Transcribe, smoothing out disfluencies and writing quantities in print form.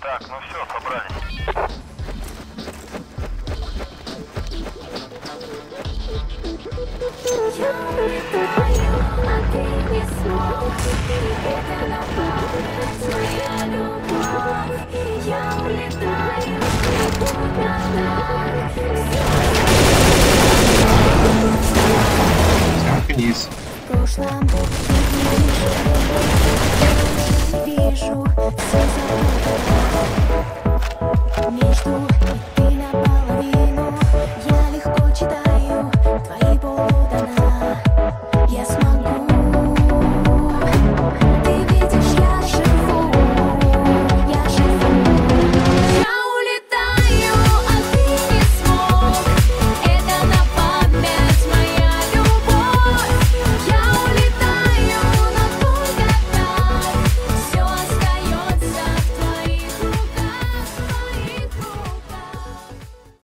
Так, ну все, собрались. Я улетаю, а ты не смотришь. Это наполнит твоя любовь. Я улетаю, куда так. Замкнись. В прошлом ты видишь.